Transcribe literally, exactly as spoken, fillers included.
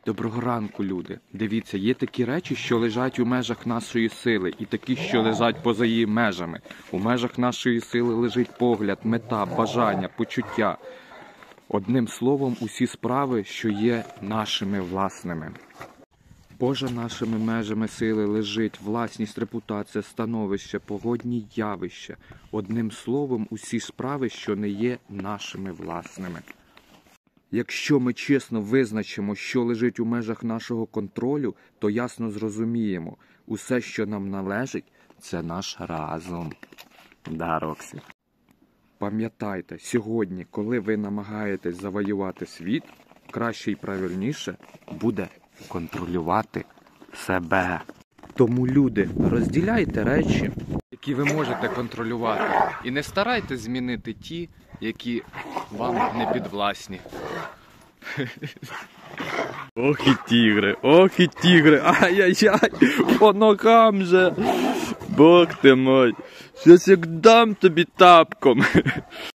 Доброго ранку, люди. Дивіться, є такі речі, що лежать у межах нашої сили, і такі, що лежать поза її межами. У межах нашої сили лежить погляд, мета, бажання, почуття. Одним словом, усі справи, що є нашими власними. Поза нашими межами сили лежить власність, репутація, становище, погодні явища. Одним словом, усі справи, що не є нашими власними. Якщо ми чесно визначимо, що лежить у межах нашого контролю, то ясно зрозуміємо, усе, що нам належить, це наш разум. Да, Роксі. Пам'ятайте, сьогодні, коли ви намагаєтесь завоювати світ, краще і правильніше буде контролювати себе. Тому, люди, розділяйте речі, які ви можете контролювати, і не старайтесь змінити ті, які вам не підвласні. Ох і тігри, ох і тігри, ай-яй-яй, по ногам же, Бог ти мой, щось як дам тобі тапком.